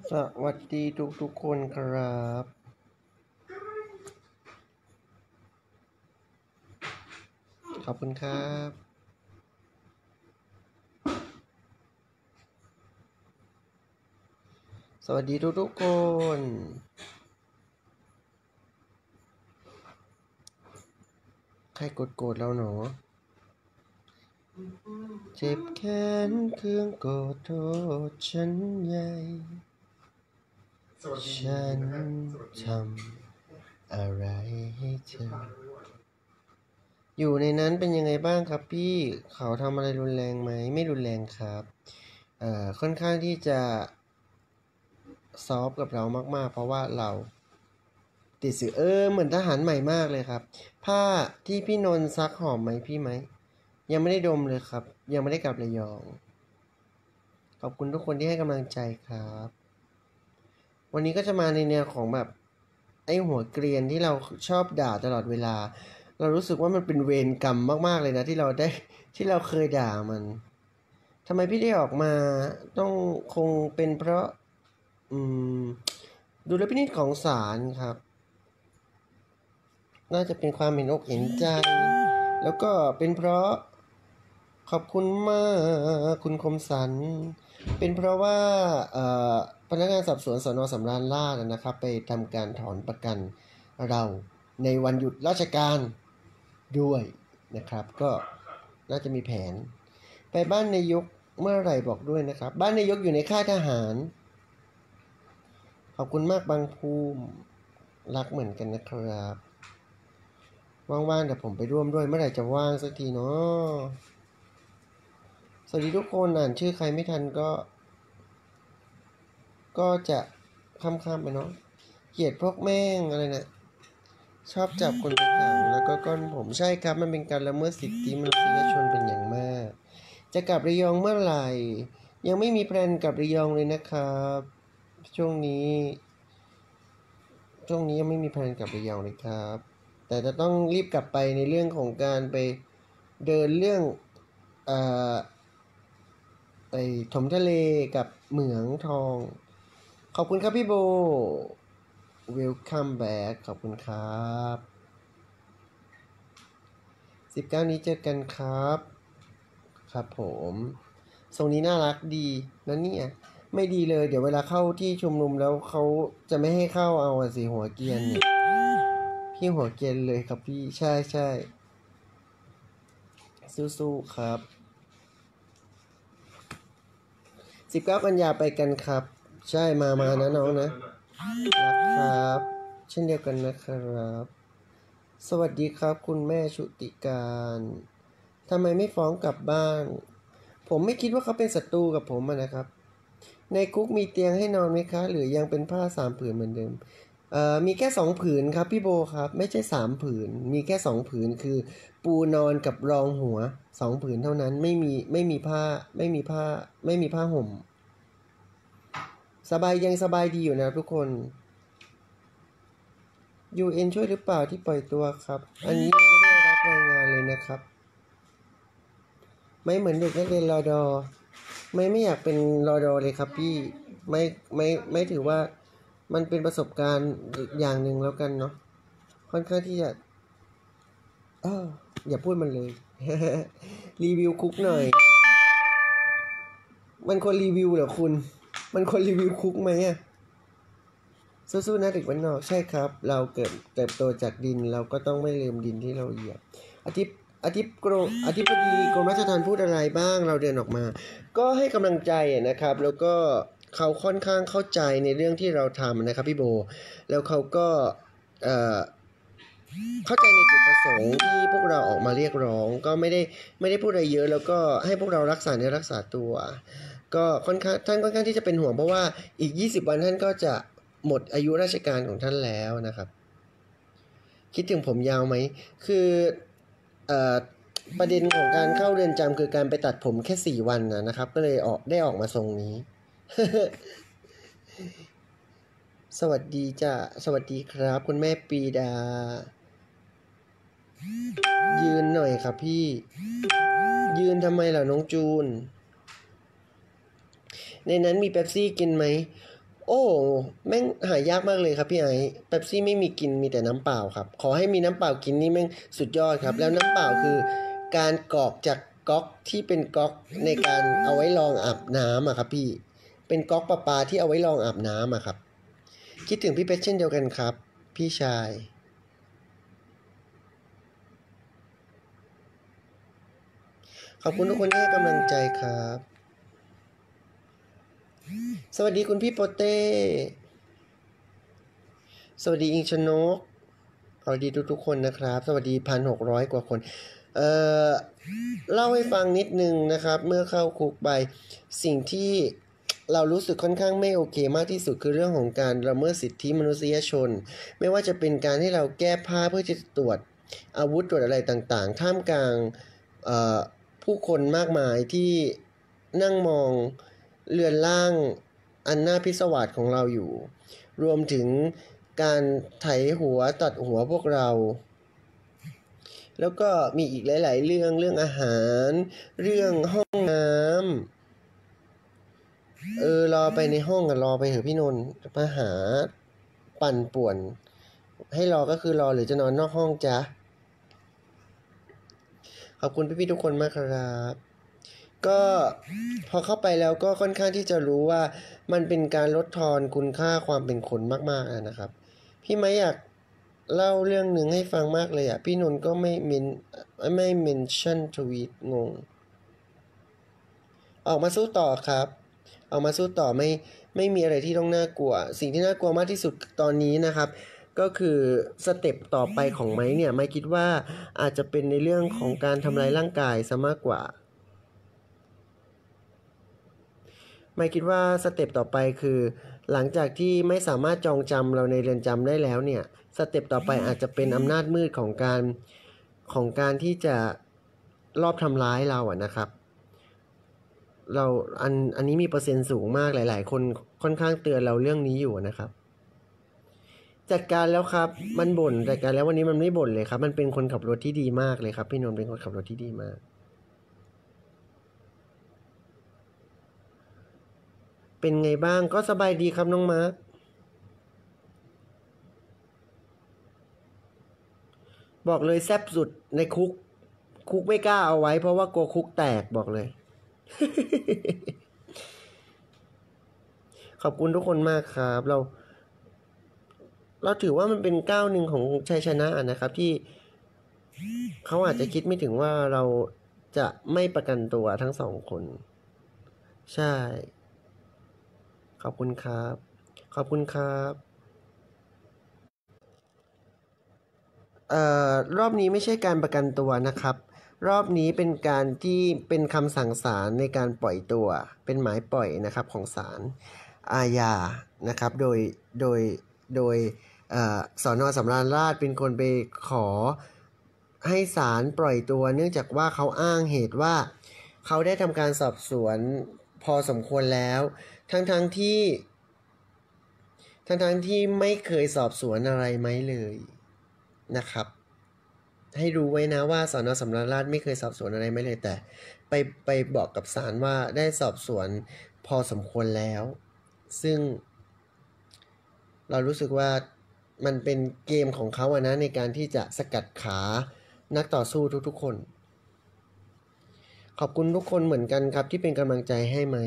สวัสดีทุกคนครับ ขอบคุณครับ สวัสดีทุกคน ใครกดแล้วหนอเจ็บแค้นเครื่องโกรธโทษฉันใหญ่ฉันทำอะไรให้เธออยู่ในนั้นเป็นยังไงบ้างครับพี่เขาทำอะไรรุนแรงไหมไม่รุนแรงครับค่อนข้างที่จะซอฟกับเรามากๆเพราะว่าเราติดสื่อเหมือนทหารใหม่มากเลยครับผ้าที่พี่นนท์ซักหอมไหมพี่ไหมยังไม่ได้ดมเลยครับยังไม่ได้กลับระยองขอบคุณทุกคนที่ให้กำลังใจครับวันนี้ก็จะมาในแนวของแบบไอ้หัวเกรียนที่เราชอบด่าตลอดเวลาเรารู้สึกว่ามันเป็นเวรกรรมมากๆเลยนะที่เราได้ที่เราเคยด่ามันทำไมพี่ได้ออกมาต้องคงเป็นเพราะอืมดุลพินิจของศาลครับน่าจะเป็นความเห็นอกเห็นใจแล้วก็เป็นเพราะขอบคุณมากคุณคมสันเป็นเพราะว่าเอ่อพนักงานสอบสวนสน.สำราญราษฎร์นะครับไปทำการถอนประกันเราในวันหยุดราชการด้วยนะครับก็น่าจะมีแผนไปบ้านนายกเมื่อไหร่บอกด้วยนะครับบ้านนายกอยู่ในค่ายทหารขอบคุณมากบางภูมิรักเหมือนกันนะครับว่างๆเดี๋ยวผมไปร่วมด้วยเมื่อไหร่จะว่างสักทีเนาะสวัสดีทุกคนอ่านชื่อใครไม่ทันก็จะข้ามๆไปเนาะเกลียดพวกแม่งอะไรนะชอบจับคนไปขังแล้วก็ก้อนผมใช่ครับมันเป็นการละเมิดสิทธิมนุษยชนเป็นอย่างมากจะกลับระยองเมื่อไหร่ยังไม่มีแพลนกลับระยองเลยนะครับช่วงนี้ยังไม่มีแพลนกลับระยองเลยครับแต่จะต้องรีบกลับไปในเรื่องของการไปเดินเรื่องเอ่อไปถมทะเลกับเหมืองทองขอบคุณครับพี่โบ Welcome back ขอบคุณครับ19นี้เจอกันครับครับผมทรงนี้น่ารักดีนะเนี่ยไม่ดีเลยเดี๋ยวเวลาเข้าที่ชุมนุมแล้วเขาจะไม่ให้เข้าเอาสิหัวเกียนเนี่ยพี่หัวเกียนเลยครับพี่ใช่สู้ๆครับ19กันยาไปกันครับใช่มานะน้องนะรักครับเช่นเดียวกันนะครับสวัสดีครับคุณแม่ชุติการทำไมไม่ฟ้องกลับบ้านผมไม่คิดว่าเขาเป็นศัตรูกับผมนะครับในคุกมีเตียงให้นอนไหมคะหรือยังเป็นผ้า3 ผืนเหมือนเดิมมีแค่2 ผืนครับพี่โบครับไม่ใช่3 ผืนมีแค่2 ผืนคือปูนอนกับรองหัว2 ผืนเท่านั้นไม่มีผ้าไม่มีผ้าห่มยังสบายดีอยู่นะทุกคน UN ช่วยหรือเปล่าที่ปล่อยตัวครับอันนี้ยังไม่ได้รับรายงานเลยนะครับไม่เหมือนเด็กนักเรียนรอดอไม่อยากเป็นรอดอเลยครับพี่ไม่ถือว่ามันเป็นประสบการณ์อย่างหนึ่งแล้วกันเนาะค่อนข้างที่จะอย่าพูดมันเลย รีวิวคุกหน่อยมันควรรีวิวเหรอคุณมันควรรีวิวคุกไหมอะสู้ๆนะเด็กบ้านนอกใช่ครับเราเติบโตจากดินเราก็ต้องไม่ลืมดินที่เราเหยียบอาทิตย์อธิบดีกรมราชทัณฑ์พูดอะไรบ้างเราเดินออกมาก็ให้กำลังใจนะครับแล้วก็เขาค่อนข้างเข้าใจในเรื่องที่เราทำนะครับพี่โบแล้วเขาก็เอ่อเข้าใจในจุดประสงค์ที่พวกเราออกมาเรียกร้องก็ไม่ได้พูดอะไรเยอะแล้วก็ให้พวกเรารักษาเนื้อรักษาตัวก็ท่านค่อนข้างที่จะเป็นห่วงเพราะว่าอีก20 วันท่านก็จะหมดอายุราชการของท่านแล้วนะครับคิดถึงผมยาวไหมคือเอ่อประเด็นของการเข้าเรือนจำคือการไปตัดผมแค่4 วันนะครับก็เลยได้ออกมาทรงนี้ สวัสดีจ้ะสวัสดีครับคุณแม่ปีดายืนหน่อยครับพี่ยืนทำไมล่ะน้องจูนในนั้นมีเป๊ปซี่กินไหมโอ้แม่งหายากมากเลยครับพี่ไอซ์เป๊ปซี่ไม่มีกินมีแต่น้ำเปล่าครับขอให้มีน้ำเปล่ากินนี่แม่งสุดยอดครับแล้วน้ำเปล่าคือการกรอกจากก๊อกที่เป็นก๊อกในการเอาไว้รองอาบน้ำอะครับพี่เป็นก๊อกประปาที่เอาไว้รองอาบน้ำอะครับคิดถึงพี่เพชรเช่นเดียวกันครับพี่ชายขอบคุณทุกคนที่ให้กำลังใจครับสวัสดีคุณพี่โปเต้สวัสดีอิงชนกสวัสดีทุกๆคนนะครับสวัสดี1,600กว่าคนเอ่อเล่าให้ฟังนิดนึงนะครับเมื่อเข้าคุกไปสิ่งที่เรารู้สึกค่อนข้างไม่โอเคมากที่สุดคือเรื่องของการละเมิดสิทธิมนุษยชนไม่ว่าจะเป็นการให้เราแก้ผ้าเพื่อจะตรวจอาวุธตรวจอะไรต่างๆท่ามกลางผู้คนมากมายที่นั่งมองเรือนร่างอันน่าพิศวาสของเราอยู่รวมถึงการไถหัวตัดหัวพวกเราแล้วก็มีอีกหลายๆเรื่องอาหารเรื่องห้องน้ำรอไปในห้องกันรอไปเถอะพี่นนท์มาหาปั่นป่วนให้รอก็คือรอหรือจะนอนนอกห้องจ๊ะขอบคุณพี่ๆทุกคนมากครับก็พอเข้าไปแล้วก็ค่อนข้างที่จะรู้ว่ามันเป็นการลดทอนคุณค่าความเป็นคนมากๆนะครับพี่ไม่อยากเล่าเรื่องหนึ่งให้ฟังมากเลยอ่ะพี่นนท์ก็ไม่เมนชั่นทวีตงงออกมาสู้ต่อครับออกมาสู้ต่อไม่มีอะไรที่ต้องน่ากลัวสิ่งที่น่ากลัวมากที่สุดตอนนี้นะครับก็คือสเต็ปต่อไปของไม้เนี่ยไม้คิดว่าอาจจะเป็นในเรื่องของการทำลายร่างกายซะมากกว่า ไม่คิดว่าสเต็ปต่อไปคือหลังจากที่ไม่สามารถจองจำเราในเรือนจำได้แล้วเนี่ยสเต็ปต่อไปอาจจะเป็นอำนาจมืดของการที่จะรอบทำร้ายเราอะนะครับเราอันนี้มีเปอร์เซ็นต์สูงมากหลายๆคนค่อนข้างเตือนเราเรื่องนี้อยู่นะครับจัดการแล้วครับมันบ่นจัดการแล้ววันนี้มันไม่บ่นเลยครับมันเป็นคนขับรถที่ดีมากเลยครับพี่นนท์เป็นคนขับรถที่ดีมากเป็นไงบ้างก็สบายดีครับน้องมาร์ค บอกเลยแซบสุดในคุกไม่กล้าเอาไว้เพราะว่ากลัวคุกแตกบอกเลยขอบคุณทุกคนมากครับเราถือว่ามันเป็นก้าวหนึ่งของชัยชนะนะครับที่เขาอาจจะคิดไม่ถึงว่าเราจะไม่ประกันตัวทั้งสองคนใช่ขอบคุณครับขอบคุณครับรอบนี้ไม่ใช่การประกันตัวนะครับรอบนี้เป็นการที่เป็นคำสั่งศาลในการปล่อยตัวเป็นหมายปล่อยนะครับของศาลอาญานะครับโดยโดยสน.สำราญราษฎร์เป็นคนไปขอให้ศาลปล่อยตัวเนื่องจากว่าเขาอ้างเหตุว่าเขาได้ทำการสอบสวนพอสมควรแล้วทั้งๆที่ทั้งๆที่ไม่เคยสอบสวนอะไรไหมเลยนะครับให้รู้ไว้นะว่าสน.สำราญราษฎร์ไม่เคยสอบสวนอะไรไม่เลยแต่ไปไปบอกกับศาลว่าได้สอบสวนพอสมควรแล้วซึ่งเรารู้สึกว่ามันเป็นเกมของเขาอะนะในการที่จะสกัดขานักต่อสู้ทุกๆคนขอบคุณทุกคนเหมือนกันครับที่เป็นกำลังใจให้ไหม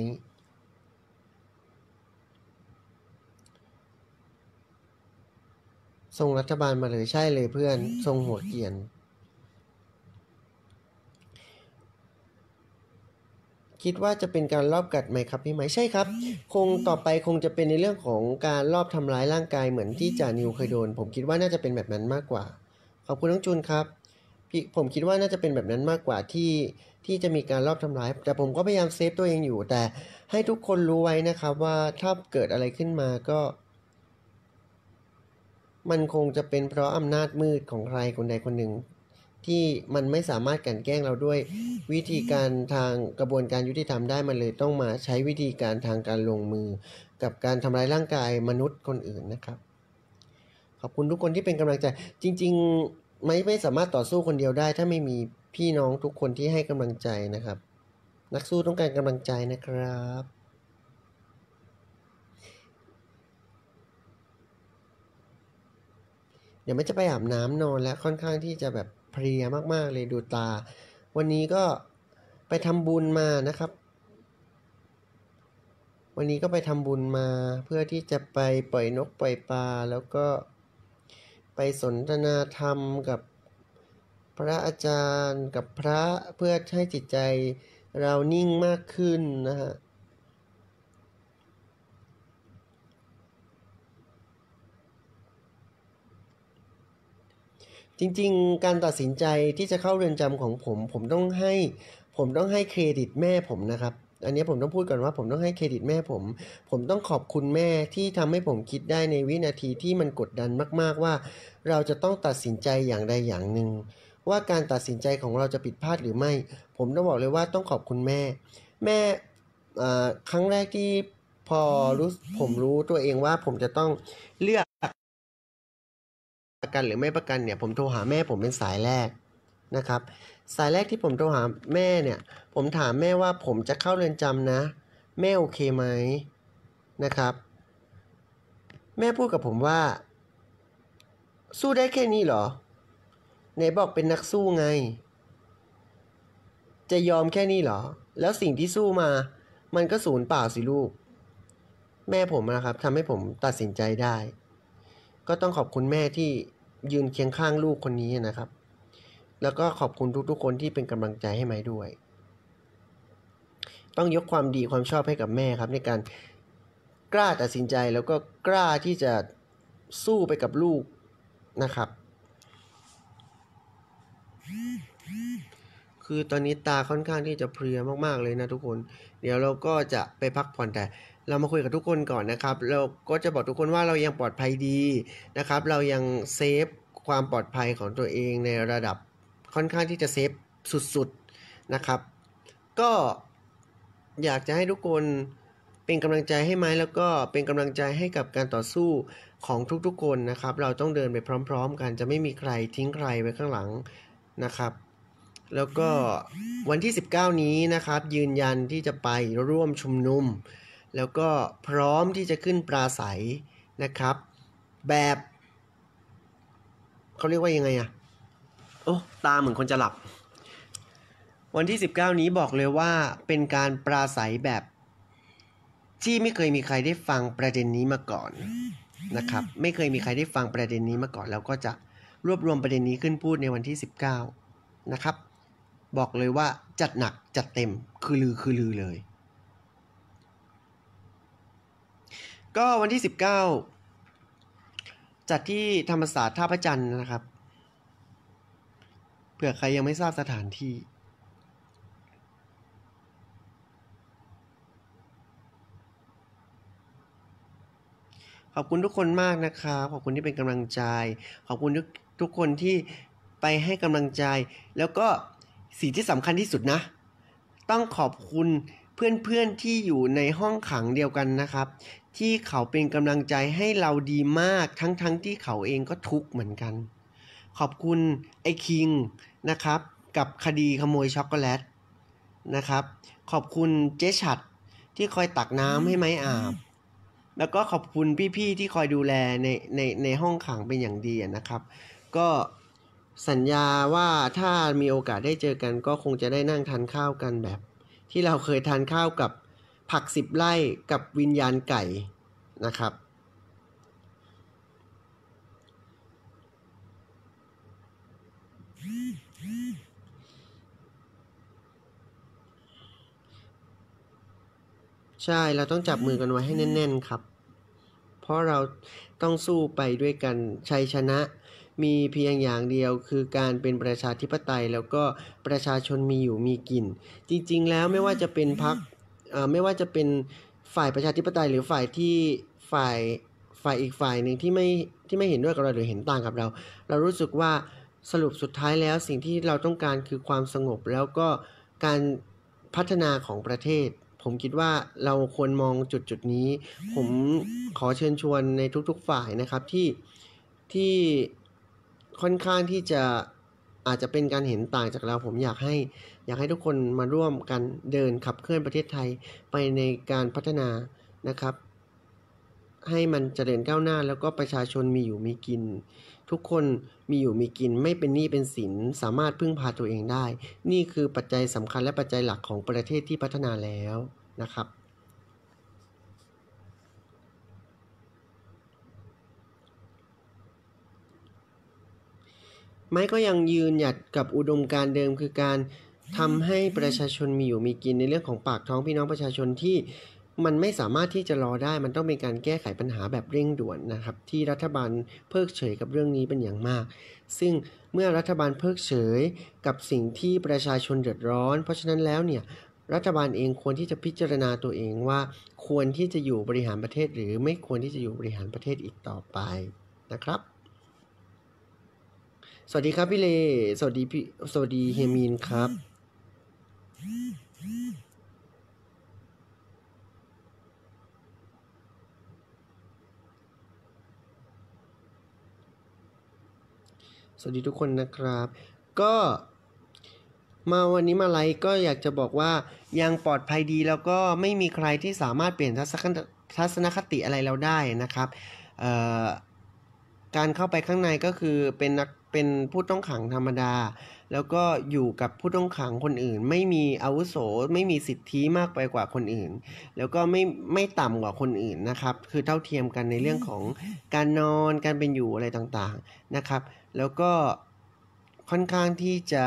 ส่งรัฐบาลมาเลยใช่เลยเพื่อนทรงหัวเกรียน คิดว่าจะเป็นการลอบกัดไหมครับพี่ไหมใช่ครับคงต่อไปคงจะเป็นในเรื่องของการลอบทำร้ายร่างกายเหมือนที่จ่านิวเคยโดนผมคิดว่าน่าจะเป็นแบบนั้นมากกว่าขอบคุณน้องจูนครับพี่ผมคิดว่าน่าจะเป็นแบบนั้นมากกว่าที่จะมีการลอบทำร้ายแต่ผมก็พยายามเซฟตัวเองอยู่แต่ให้ทุกคนรู้ไว้นะครับว่าถ้าเกิดอะไรขึ้นมาก็มันคงจะเป็นเพราะอำนาจมืดของใครคนใดคนหนึ่ง ที่มันไม่สามารถกลั่นแกล้งเราด้วยวิธีการทางกระบวนการยุติธรรมได้มันเลยต้องมาใช้วิธีการทางการลงมือกับการทำร้ายร่างกายมนุษย์คนอื่นนะครับขอบคุณทุกคนที่เป็นกำลังใจจริงๆไม่สามารถต่อสู้คนเดียวได้ถ้าไม่มีพี่น้องทุกคนที่ให้กำลังใจนะครับนักสู้ต้องการกำลังใจนะครับดี๋ยวไม่จะไปอาบน้ำนอนแล้วค่อนข้างที่จะแบบเพลียมากๆเลยดูตาวันนี้ก็ไปทำบุญมานะครับ วันนี้ก็ไปทำบุญมาเพื่อที่จะไปปล่อยนกปล่อยปลาแล้วก็ไปสนทนาธรรมกับพระอาจารย์กับพระเพื่อให้จิตใจเรานิ่งมากขึ้นนะฮะจริงๆการตัดสินใจที่จะเข้าเรือนจำของผมต้องให้เครดิตแม่ผมนะครับอันนี้ผมต้องพูดก่อนว่าผมต้องให้เครดิตแม่ผมต้องขอบคุณแม่ที่ทำให้ผมคิดได้ในวินาทีที่มันกดดันมากๆว่าเราจะต้องตัดสินใจอย่างใดอย่างหนึ่งว่าการตัดสินใจของเราจะผิดพลาดหรือไม่ผมต้องบอกเลยว่าต้องขอบคุณแม่ครั้งแรกที่พอผมรู้ตัวเองว่าผมจะต้องเลือกประกันหรือไม่ประกันเนี่ยผมโทรหาแม่ผมเป็นสายแรกนะครับสายแรกที่ผมโทรหาแม่เนี่ยผมถามแม่ว่าผมจะเข้าเรือนจำนะแม่โอเคไหมนะครับแม่พูดกับผมว่าสู้ได้แค่นี้เหรอไหนบอกเป็นนักสู้ไงจะยอมแค่นี้เหรอแล้วสิ่งที่สู้มามันก็สูญเปล่าสิลูกแม่ผมนะครับทำให้ผมตัดสินใจได้ก็ต้องขอบคุณแม่ที่ยืนเคียงข้างลูกคนนี้นะครับแล้วก็ขอบคุณทุกๆคนที่เป็นกำลังใจให้ไม้ด้วยต้องยกความดีความชอบให้กับแม่ครับในการกล้าตัดสินใจแล้วก็กล้าที่จะสู้ไปกับลูกนะครับคือตอนนี้ตาค่อนข้างที่จะเพลียมากๆเลยนะทุกคนเดี๋ยวเราก็จะไปพักผ่อนแต่เรามาคุยกับทุกคนก่อนนะครับเราก็จะบอกทุกคนว่าเรายังปลอดภัยดีนะครับเรายังเซฟความปลอดภัยของตัวเองในระดับค่อนข้างที่จะเซฟสุดๆนะครับก็อยากจะให้ทุกคนเป็นกำลังใจให้ไม้แล้วก็เป็นกำลังใจให้กับการต่อสู้ของทุกๆคนนะครับเราต้องเดินไปพร้อมๆกันจะไม่มีใครทิ้งใครไว้ข้างหลังนะครับแล้วก็วันที่19นี้นะครับยืนยันที่จะไปร่วมชุมนุมแล้วก็พร้อมที่จะขึ้นปราศัยนะครับแบบเขาเรียกว่ายังไงอะโอ้ตาเหมือนคนจะหลับวันที่19นี้บอกเลยว่าเป็นการปราศัยแบบที่ไม่เคยมีใครได้ฟังประเด็นนี้มาก่อนนะครับไม่เคยมีใครได้ฟังประเด็นนี้มาก่อนแล้วก็จะรวบรวมประเด็นนี้ขึ้นพูดในวันที่19นะครับบอกเลยว่าจัดหนักจัดเต็มคือลือเลยก็วันที่19จัดที่ธรรมศาสตร์ท่าพระจันทร์นะครับเผื่อใครยังไม่ทราบสถานที่ขอบคุณทุกคนมากนะครับขอบคุณที่เป็นกำลังใจขอบคุณทุกคนที่ไปให้กำลังใจแล้วก็สิ่งที่สำคัญที่สุดนะต้องขอบคุณเพื่อนๆที่อยู่ในห้องขังเดียวกันนะครับที่เขาเป็นกำลังใจให้เราดีมากทั้งที่เขาเองก็ทุกข์เหมือนกันขอบคุณไอ้คิงนะครับกับคดีขโมยช็อกโกแลตนะครับขอบคุณเจ๊ฉัดที่คอยตักน้ำให้ไม้อาบแล้วก็ขอบคุณพี่ๆที่คอยดูแลในห้องขังเป็นอย่างดีนะครับก็สัญญาว่าถ้ามีโอกาสได้เจอกันก็คงจะได้นั่งทานข้าวกันแบบที่เราเคยทานข้าวกับผัก10 ไร่กับวิญญาณไก่นะครับใช่เราต้องจับมือกันไว้ให้แน่นๆครับเพราะเราต้องสู้ไปด้วยกันชัยชนะมีเพียงอย่างเดียวคือการเป็นประชาธิปไตยแล้วก็ประชาชนมีอยู่มีกินจริงๆแล้วไม่ว่าจะเป็นพรรคไม่ว่าจะเป็นฝ่ายประชาธิปไตยหรือฝ่ายที่ฝ่ายอีกฝ่ายหนึ่งที่ไม่เห็นด้วยกับเราหรือเห็นต่างกับเรารู้สึกว่าสรุปสุดท้ายแล้วสิ่งที่เราต้องการคือความสงบแล้วก็การพัฒนาของประเทศผมคิดว่าเราควรมองจุดนี้ผมขอเชิญชวนในทุกๆฝ่ายนะครับที่ค่อนข้างที่จะอาจจะเป็นการเห็นต่างจากเราผมอยากให้ทุกคนมาร่วมกันเดินขับเคลื่อนประเทศไทยไปในการพัฒนานะครับให้มันเจริญก้าวหน้าแล้วก็ประชาชนมีอยู่มีกินทุกคนมีอยู่มีกินไม่เป็นหนี้เป็นสินสามารถพึ่งพาตัวเองได้นี่คือปัจจัยสำคัญและปัจจัยหลักของประเทศที่พัฒนาแล้วนะครับไม้ก็ยังยืนหยัดกับอุดมการณ์เดิมคือการทำให้ประชาชนมีอยู่มีกินในเรื่องของปากท้องพี่น้องประชาชนที่มันไม่สามารถที่จะรอได้มันต้องเป็นการแก้ไขปัญหาแบบเร่งด่วนนะครับที่รัฐบาลเพิกเฉยกับเรื่องนี้เป็นอย่างมากซึ่งเมื่อรัฐบาลเพิกเฉยกับสิ่งที่ประชาชนเดือดร้อนเพราะฉะนั้นแล้วเนี่ยรัฐบาลเองควรที่จะพิจารณาตัวเองว่าควรที่จะอยู่บริหารประเทศหรือไม่ควรที่จะอยู่บริหารประเทศอีกต่อไปนะครับสวัสดีครับพี่เลสวัสดีเฮมีนครับสวัสดีทุกคนนะครับก็มาวันนี้มาไลฟ์ก็อยากจะบอกว่ายังปลอดภัยดีแล้วก็ไม่มีใครที่สามารถเปลี่ยนทัศนคติอะไรเราได้นะครับการเข้าไปข้างในก็คือเป็นผู้ต้องขังธรรมดาแล้วก็อยู่กับผู้ต้องขังคนอื่นไม่มีอาวุโสไม่มีสิทธิมากไปกว่าคนอื่นแล้วก็ไม่ต่ำกว่าคนอื่นนะครับคือเท่าเทียมกันในเรื่องของการนอนการเป็นอยู่อะไรต่างๆนะครับแล้วก็ค่อนข้างที่จะ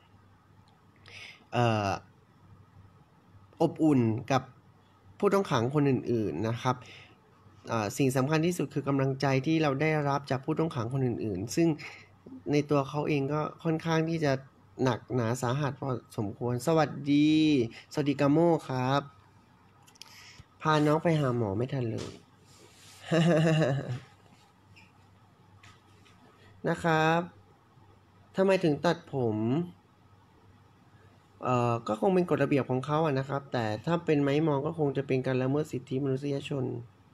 อบอุ่นกับผู้ต้องขังคนอื่นๆนะครับสิ่งสำคัญที่สุดคือกำลังใจที่เราได้รับจากผู้ต้องขังคนอื่นๆซึ่งในตัวเขาเองก็ค่อนข้างที่จะหนักหนาสาหัสพอสมควรสวัสดีกาโมครับพาน้องไปหาหมอไม่ทันเลย นะครับทำไมถึงตัดผมก็คงเป็นกฎระเบียบของเขาอะนะครับแต่ถ้าเป็นไม้มองก็คงจะเป็นการละเมิดสิทธิมนุษยชน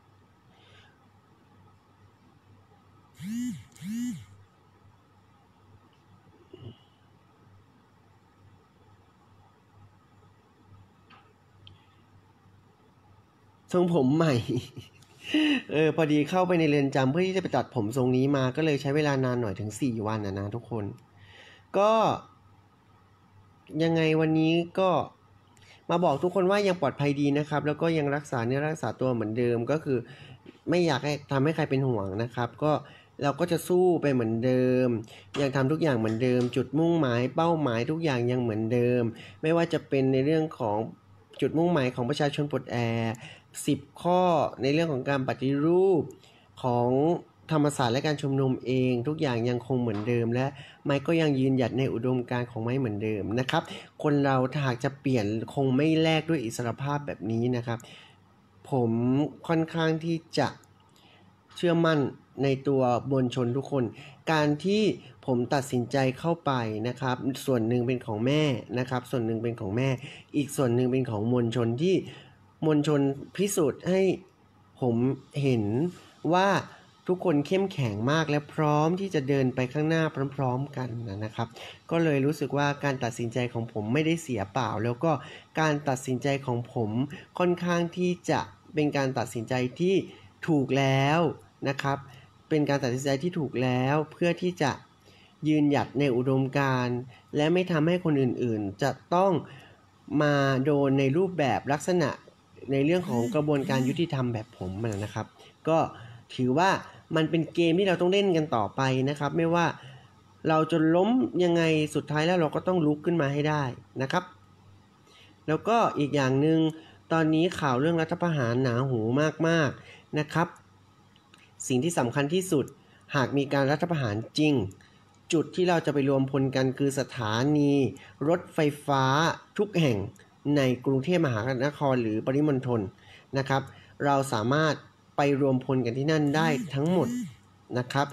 ทรงผมใหม่ พอดีเข้าไปในเรือนจำเพื่อที่จะไปตัดผมทรงนี้มาก็เลยใช้เวลานานหน่อยถึง4 วันนะทุกคนก็ยังไงวันนี้ก็มาบอกทุกคนว่ายังปลอดภัยดีนะครับแล้วก็ยังรักษาเนื้อรักษาตัวเหมือนเดิมก็คือไม่อยากให้ทำให้ใครเป็นห่วงนะครับก็เราก็จะสู้ไปเหมือนเดิมยังทำทุกอย่างเหมือนเดิมจุดมุ่งหมายเป้าหมายทุกอย่างยังเหมือนเดิมไม่ว่าจะเป็นในเรื่องของจุดมุ่งหมายของประชาชนปลดแอก10 ข้อในเรื่องของการปฏิรูปของธรรมศาสตร์และการชุมนุมเองทุกอย่างยังคงเหมือนเดิมและไม้ก็ยังยืนหยัดในอุดมการณ์ของไม้เหมือนเดิมนะครับคนเราถ้าหากจะเปลี่ยนคงไม่แลกด้วยอิสรภาพแบบนี้นะครับผมค่อนข้างที่จะเชื่อมั่นในตัวมวลชนทุกคนการที่ผมตัดสินใจเข้าไปนะครับส่วนหนึ่งเป็นของแม่นะครับส่วนหนึ่งเป็นของแม่อีกส่วนหนึ่งเป็นของมวลชนที่มวลชนพิสูจน์ให้ผมเห็นว่าทุกคนเข้มแข็งมากและพร้อมที่จะเดินไปข้างหน้าพร้อมๆกันนะครับก็เลยรู้สึกว่าการตัดสินใจของผมไม่ได้เสียเปล่าแล้วก็การตัดสินใจของผมค่อนข้างที่จะเป็นการตัดสินใจที่ถูกแล้วนะครับเป็นการตัดสินใจที่ถูกแล้วเพื่อที่จะยืนหยัดในอุดมการณ์และไม่ทำให้คนอื่นๆจะต้องมาโดนในรูปแบบลักษณะในเรื่องของกระบวนการยุติธรรมแบบผมนะครับก็ถือว่ามันเป็นเกมที่เราต้องเล่นกันต่อไปนะครับไม่ว่าเราจะล้มยังไงสุดท้ายแล้วเราก็ต้องลุกขึ้นมาให้ได้นะครับแล้วก็อีกอย่างหนึ่งตอนนี้ข่าวเรื่องรัฐประหารหนาหูมากๆนะครับสิ่งที่สำคัญที่สุดหากมีการรัฐประหารจริงจุดที่เราจะไปรวมพลกันคือสถานีรถไฟฟ้าทุกแห่งในกรุงเทพมหานครหรือปริมณฑลนะครับเราสามารถไปรวมพลกันที่นั่นได้ทั้งหมดนะครับ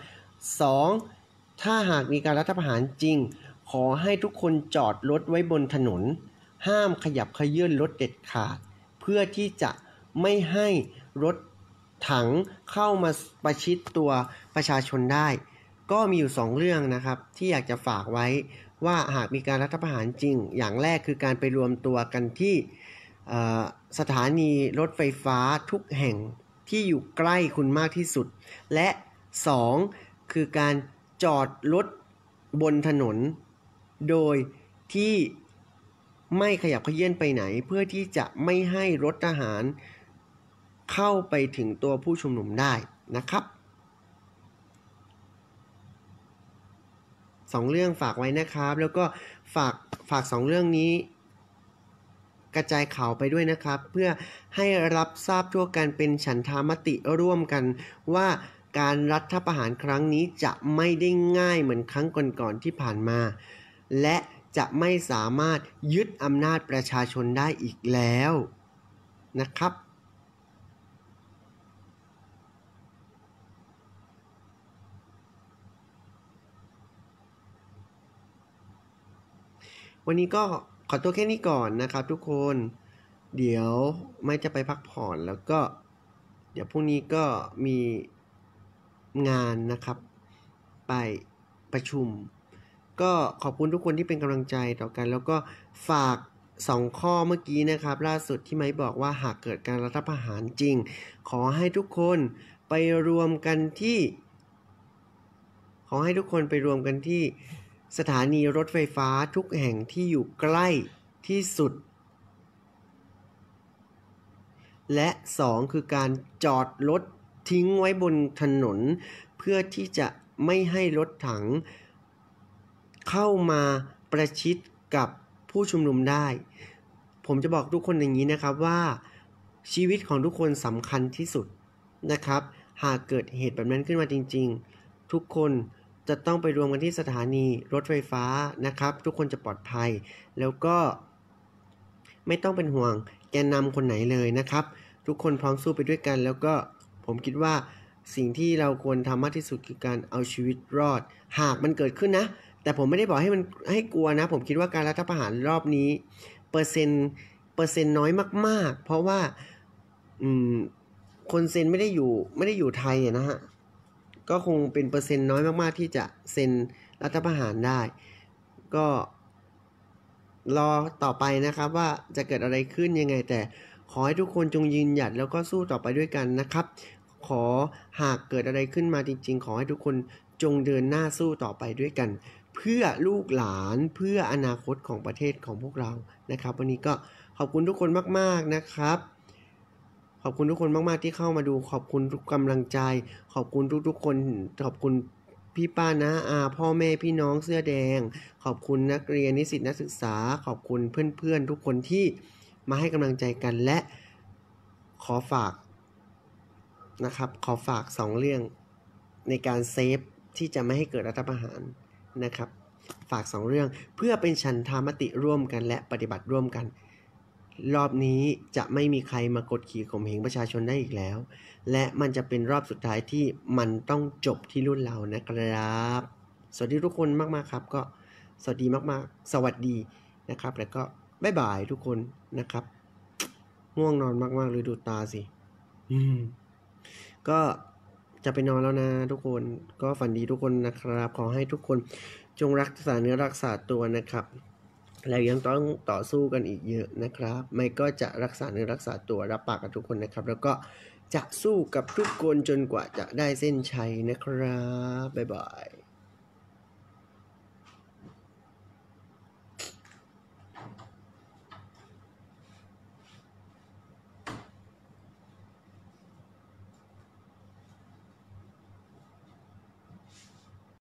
2ถ้าหากมีการรัฐประหารจริงขอให้ทุกคนจอดรถไว้บนถนนห้ามขยับเขยื้อนรถเด็ดขาดเพื่อที่จะไม่ให้รถถังเข้ามาประชิดตัวประชาชนได้ก็มีอยู่2 เรื่องนะครับที่อยากจะฝากไว้ว่าหากมีการรัฐประหารจริงอย่างแรกคือการไปรวมตัวกันที่สถานีรถไฟฟ้าทุกแห่งที่อยู่ใกล้คุณมากที่สุดและ2คือการจอดรถบนถนนโดยที่ไม่ขยับเขยื้อนไปไหนเพื่อที่จะไม่ให้รถทหารเข้าไปถึงตัวผู้ชุมนุมได้นะครับ2เรื่องฝากไว้นะครับแล้วก็ฝาก2เรื่องนี้กระจายข่าวไปด้วยนะครับเพื่อให้รับทราบทั่วกันเป็นฉันทามติร่วมกันว่าการรัฐประหารครั้งนี้จะไม่ได้ง่ายเหมือนครั้งก่อนๆที่ผ่านมาและจะไม่สามารถยึดอำนาจประชาชนได้อีกแล้วนะครับวันนี้ก็ขอตัวแค่นี้ก่อนนะครับทุกคนเดี๋ยวไม่จะไปพักผ่อนแล้วก็เดี๋ยวพรุ่งนี้ก็มีงานนะครับไปประชุมก็ขอบคุณทุกคนที่เป็นกำลังใจต่อกันแล้วก็ฝาก2ข้อเมื่อกี้นะครับล่าสุดที่ไม้บอกว่าหากเกิดการรัฐประหารจริงขอให้ทุกคนไปรวมกันที่สถานีรถไฟฟ้าทุกแห่งที่อยู่ใกล้ที่สุดและ2คือการจอดรถทิ้งไว้บนถนนเพื่อที่จะไม่ให้รถถังเข้ามาประชิดกับผู้ชุมนุมได้ผมจะบอกทุกคนอย่างนี้นะครับว่าชีวิตของทุกคนสำคัญที่สุดนะครับหากเกิดเหตุแบบนั้นขึ้นมาจริงๆทุกคนจะต้องไปรวมกันที่สถานีรถไฟฟ้านะครับทุกคนจะปลอดภัยแล้วก็ไม่ต้องเป็นห่วงแกนนำคนไหนเลยนะครับทุกคนพร้อมสู้ไปด้วยกันแล้วก็ผมคิดว่าสิ่งที่เราควรทำมากที่สุดคือการเอาชีวิตรอดหากมันเกิดขึ้นนะแต่ผมไม่ได้บอกให้กลัวนะผมคิดว่าการรัฐประหารรอบนี้เปอร์เซ็นต์น้อยมากๆเพราะว่าคนเซ็นไม่ได้อยู่ไทยนะฮะก็คงเป็นเปอร์เซ็นต์น้อยมากๆที่จะเซ็นรัฐประหารได้ก็รอต่อไปนะครับว่าจะเกิดอะไรขึ้นยังไงแต่ขอให้ทุกคนจงยืนหยัดแล้วก็สู้ต่อไปด้วยกันนะครับขอหากเกิดอะไรขึ้นมาจริงๆขอให้ทุกคนจงเดินหน้าสู้ต่อไปด้วยกันเพื่อลูกหลานเพื่ออนาคตของประเทศของพวกเรานะครับวันนี้ก็ขอบคุณทุกคนมากๆนะครับขอบคุณทุกคนมากๆที่เข้ามาดูขอบคุณทุกกำลังใจขอบคุณทุกๆคนขอบคุณพี่ป้านะพ่อแม่พี่น้องเสื้อแดงขอบคุณนักเรียนนิสิตนักศึกษาขอบคุณเพื่อนๆทุกคนที่มาให้กำลังใจกันและขอฝากนะครับขอฝาก2เรื่องในการเซฟที่จะไม่ให้เกิดรัฐประหารนะครับฝาก2เรื่องเพื่อเป็นฉันทามติร่วมกันและปฏิบัติร่วมกันรอบนี้จะไม่มีใครมากดขี่ข่มเหงประชาชนได้อีกแล้วและมันจะเป็นรอบสุดท้ายที่มันต้องจบที่รุ่นเรานะครับสวัสดีทุกคนมากๆครับก็สวัสดีมากๆสวัสดีนะครับแล้วก็บ๊ายบายทุกคนนะครับง่วงนอนมากๆเลยดูตาสิก็จะไปนอนแล้วนะทุกคนก็ฝันดีทุกคนนะครับขอให้ทุกคนจงรักษาเนื้อรักษาตัวนะครับแล้วยังต้องต่อสู้กันอีกเยอะนะครับไม่ก็จะรักษาเนื้อรักษาตัวรับปากกับทุกคนนะครับแล้วก็จะสู้กับทุกคนจนกว่าจะได้เส้นชัยนะครับบ๊ายบาย